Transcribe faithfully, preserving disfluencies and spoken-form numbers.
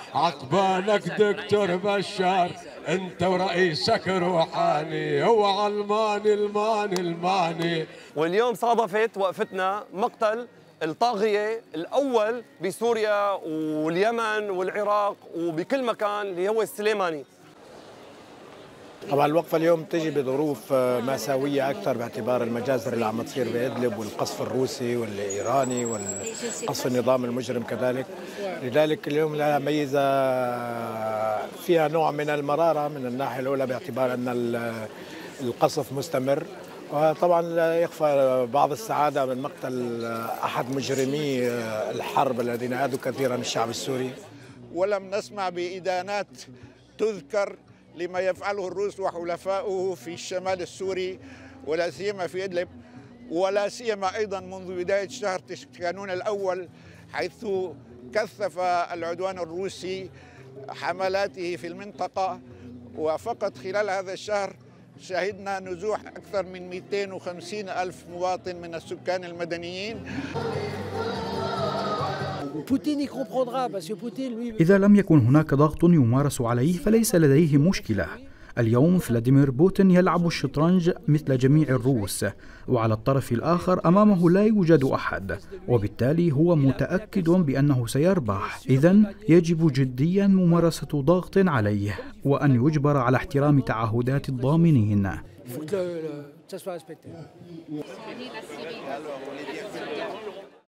عقبالك دكتور بشار انت ورئيسك روحاني، هو علماني الماني الماني. واليوم صادفت وقفتنا مقتل الطاغية الأول بسوريا واليمن والعراق وبكل مكان اللي هو السليماني. طبعا الوقفة اليوم تجي بظروف مأساوية أكثر باعتبار المجازر اللي عم تصير بإدلب والقصف الروسي والإيراني والقصف النظام المجرم كذلك. لذلك اليوم لها ميزة فيها نوع من المرارة من الناحية الأولى باعتبار أن القصف مستمر، وطبعا لا يخفى بعض السعادة من مقتل أحد مجرمي الحرب الذين آذوا كثيرا الشعب السوري. ولم نسمع بإدانات تذكر لما يفعله الروس وحلفائه في الشمال السوري ولا سيما في إدلب، ولا سيما أيضا منذ بداية شهر كانون الأول، حيث كثف العدوان الروسي حملاته في المنطقة. وفقط خلال هذا الشهر شهدنا نزوح أكثر من مئتين وخمسين ألف مواطن من السكان المدنيين. إذا لم يكن هناك ضغط يمارس عليه فليس لديه مشكلة. اليوم فلاديمير بوتين يلعب الشطرنج مثل جميع الروس، وعلى الطرف الآخر أمامه لا يوجد أحد، وبالتالي هو متأكد بأنه سيربح. إذن يجب جديا ممارسة ضغط عليه وأن يجبر على احترام تعهدات الضامنين.